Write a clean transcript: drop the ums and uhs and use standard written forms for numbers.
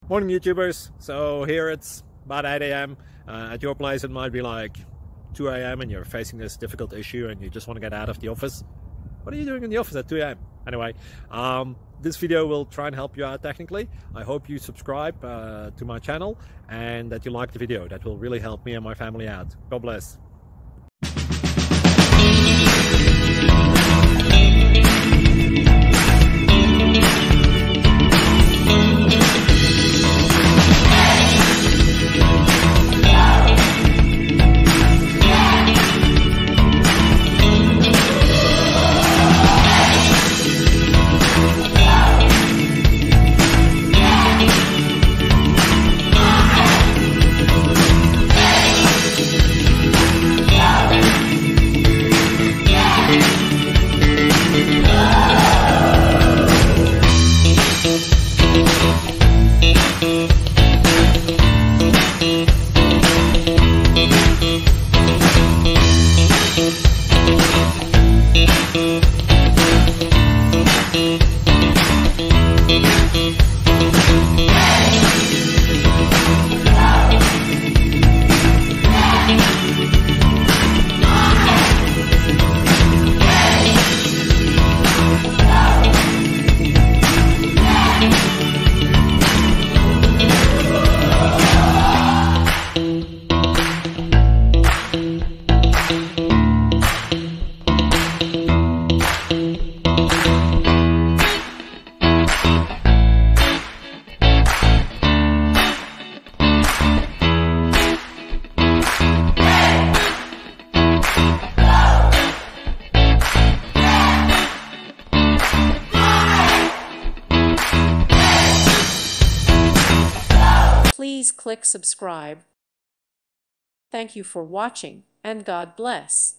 Morning YouTubers. So here it's about 8 a.m. At your place it might be like 2 a.m. and you're facing this difficult issue and you just want to get out of the office. What are you doing in the office at 2 a.m.? Anyway, this video will try and help you out technically. I hope you subscribe to my channel and that you like the video. That will really help me and my family out. God bless. Please click subscribe. Thank you for watching, and God bless.